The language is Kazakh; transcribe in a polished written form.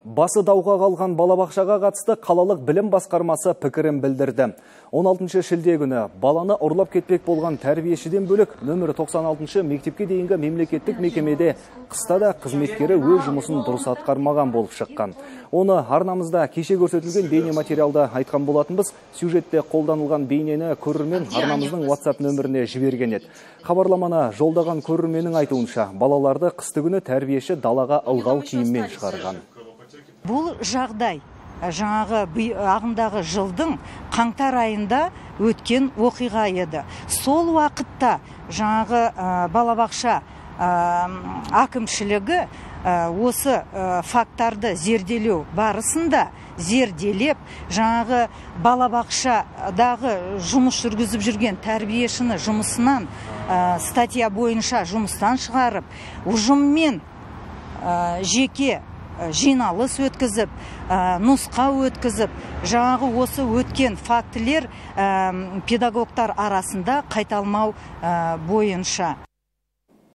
Басы дауға қалған балабақшаға қатысты қалалық білім басқармасы пікірін білдірді. 16 шілде күні баланы ұрлап кетпек болған тәрбиешіден бөлек нөмірі 96 мектепке дейінгі мемлекеттік мекемеде қыста да қызметкері өз жұмысын дұрыс атқармаған болып шыққан. Оны арнамызда кеше көрсетілген бейне материалда айтқан болатынбыз. Сюжетте қолданылған бейнені көрермен арнамыздың WhatsApp нөміріне жіберген еді. Хабарламаны жолдаған көрерменнің айтуынша, балаларды қысты күні тәрбиеші далаға ылғал киіммен шығарған. Бұл жағдай ағымдағы жылдың қаңтар айында өткен оқиға еді. Сол уақытта балабақша әкімшілігі осы факттарды зерделеу барысында зерделеп, балабақшадағы жұмыс жүргізіп жүрген тәрбиешіні жұмысынан статья бойынша жұмыстан шығарып, ұжыммен жеке жиналыс өткізіп, нұсқа өткізіп, осы өткен фактілер педагогтар арасында қайталмау бойынша.